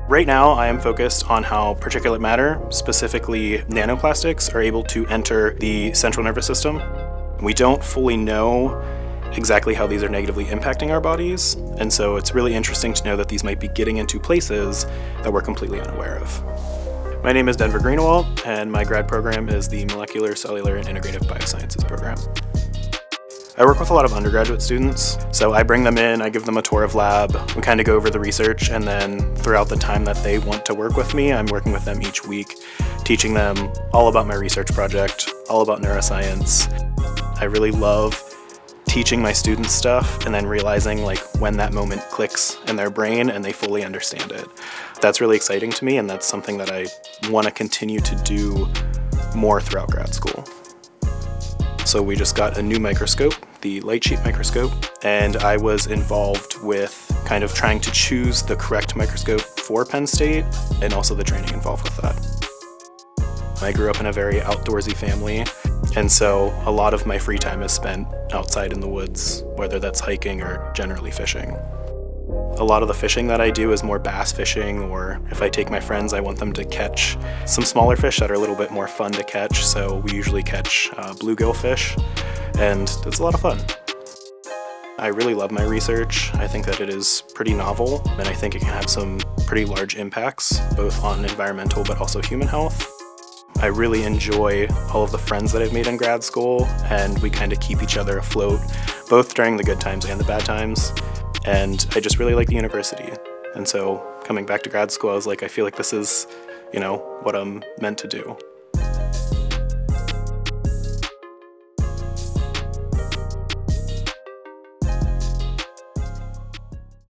Right now, I am focused on how particulate matter, specifically nanoplastics, are able to enter the central nervous system. We don't fully know exactly how these are negatively impacting our bodies, and so it's really interesting to know that these might be getting into places that we're completely unaware of. My name is Denver Greenawalt, and my grad program is the Molecular, Cellular, and Integrative Biosciences program. I work with a lot of undergraduate students, so I bring them in, I give them a tour of lab, we kind of go over the research, and then throughout the time that they want to work with me, I'm working with them each week, teaching them all about my research project, all about neuroscience. I really love teaching my students stuff and then realizing like when that moment clicks in their brain and they fully understand it. That's really exciting to me, and that's something that I want to continue to do more throughout grad school. So we just got a new microscope, the light sheet microscope, and I was involved with kind of trying to choose the correct microscope for Penn State and also the training involved with that. I grew up in a very outdoorsy family, and so a lot of my free time is spent outside in the woods, whether that's hiking or generally fishing. A lot of the fishing that I do is more bass fishing, or if I take my friends, I want them to catch some smaller fish that are a little bit more fun to catch, so we usually catch bluegill fish, and it's a lot of fun. I really love my research. I think that it is pretty novel, and I think it can have some pretty large impacts, both on environmental but also human health. I really enjoy all of the friends that I've made in grad school, and we kind of keep each other afloat, both during the good times and the bad times. And I just really like the university. And so coming back to grad school, I was like, I feel like this is, what I'm meant to do.